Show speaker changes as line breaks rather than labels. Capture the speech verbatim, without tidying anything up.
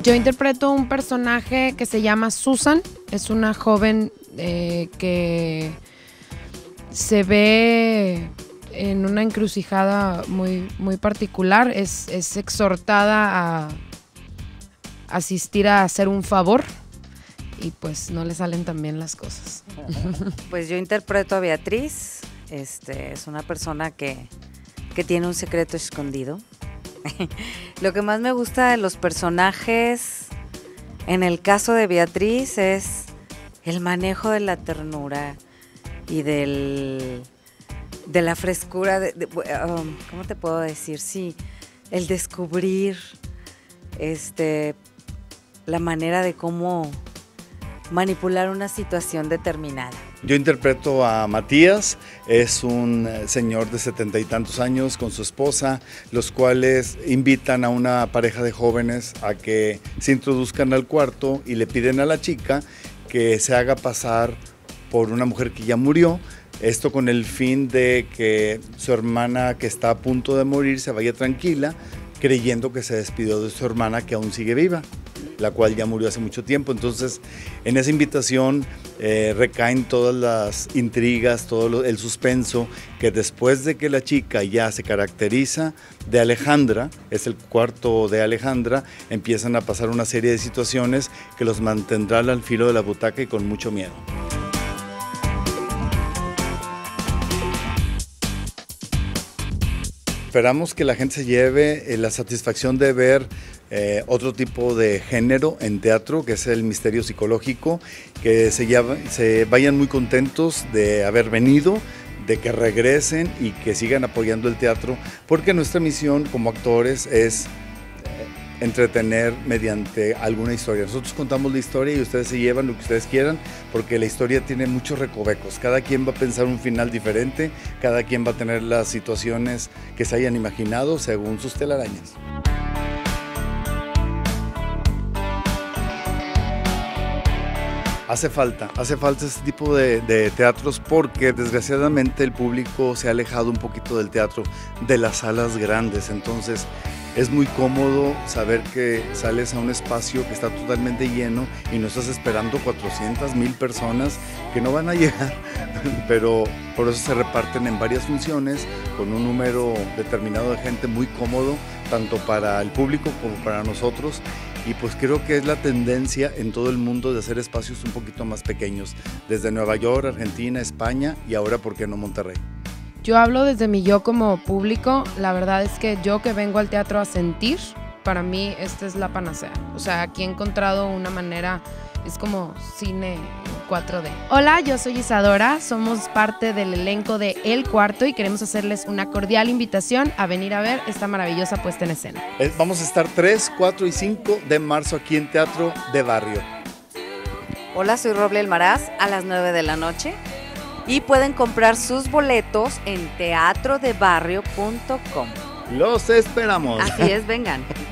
Yo interpreto un personaje que se llama Susan. Es una joven eh, que se ve en una encrucijada muy, muy particular. Es, es exhortada a asistir a hacer un favor y pues no le salen tan bien las cosas.
Pues yo interpreto a Beatriz. Este, es una persona que, que tiene un secreto escondido. Lo que más me gusta de los personajes, en el caso de Beatriz, es el manejo de la ternura y del, de la frescura, de, de, um, ¿cómo te puedo decir? Sí, el descubrir este, la manera de cómo manipular una situación determinada.
Yo interpreto a Matías, es un señor de setenta y tantos años con su esposa, los cuales invitan a una pareja de jóvenes a que se introduzcan al cuarto y le piden a la chica que se haga pasar por una mujer que ya murió, esto con el fin de que su hermana que está a punto de morir se vaya tranquila, creyendo que se despidió de su hermana que aún sigue viva, la cual ya murió hace mucho tiempo. Entonces, en esa invitación eh, recaen todas las intrigas, todo lo, el suspenso, que después de que la chica ya se caracteriza de Alejandra, es el cuarto de Alejandra, empiezan a pasar una serie de situaciones que los mantendrán al filo de la butaca y con mucho miedo. Esperamos que la gente se lleve eh, la satisfacción de ver eh, otro tipo de género en teatro, que es el misterio psicológico, que se, llama, se vayan muy contentos de haber venido, de que regresen y que sigan apoyando el teatro, porque nuestra misión como actores es entretener mediante alguna historia. Nosotros contamos la historia y ustedes se llevan lo que ustedes quieran, porque la historia tiene muchos recovecos. Cada quien va a pensar un final diferente, cada quien va a tener las situaciones que se hayan imaginado según sus telarañas. Hace falta, hace falta este tipo de, de teatros porque desgraciadamente el público se ha alejado un poquito del teatro, de las salas grandes, entonces es muy cómodo saber que sales a un espacio que está totalmente lleno y no estás esperando cuatrocientas mil personas que no van a llegar, pero por eso se reparten en varias funciones con un número determinado de gente muy cómodo, tanto para el público como para nosotros. Y pues creo que es la tendencia en todo el mundo de hacer espacios un poquito más pequeños, desde Nueva York, Argentina, España y ahora, ¿por qué no Monterrey?
Yo hablo desde mi yo como público. La verdad es que yo que vengo al teatro a sentir, para mí esta es la panacea. O sea, aquí he encontrado una manera, es como cine cuatro D. Hola, yo soy Isadora, somos parte del elenco de El Cuarto y queremos hacerles una cordial invitación a venir a ver esta maravillosa puesta en escena.
Vamos a estar tres, cuatro y cinco de marzo aquí en Teatro de Barrio.
Hola, soy Roble Almaraz, a las nueve de la noche. Y pueden comprar sus boletos en teatro de barrio punto com.
Los esperamos.
Así es, vengan.